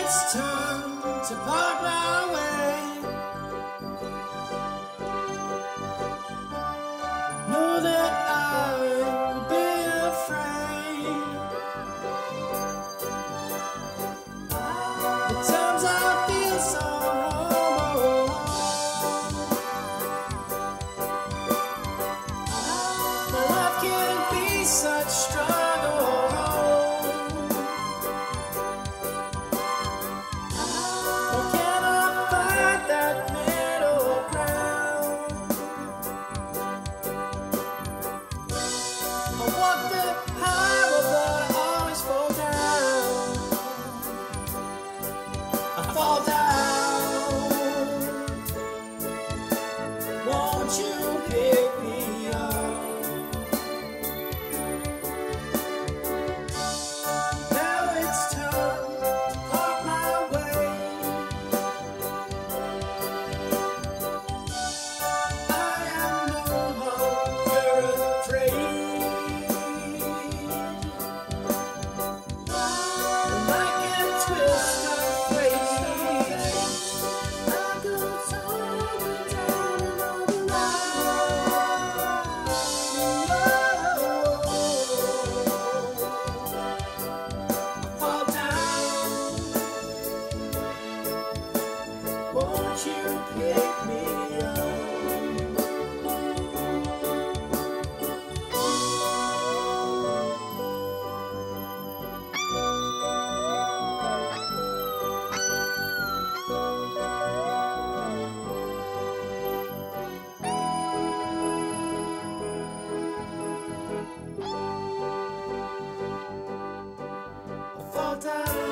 it's time to part my way. Know that I will be afraid. The times I feel so alone. My life can be such struggle. Fall down, won't you pick me up? Now it's time to part my way. I am no longer afraid, and I can twist her face. Won't you pick me up? I fall down.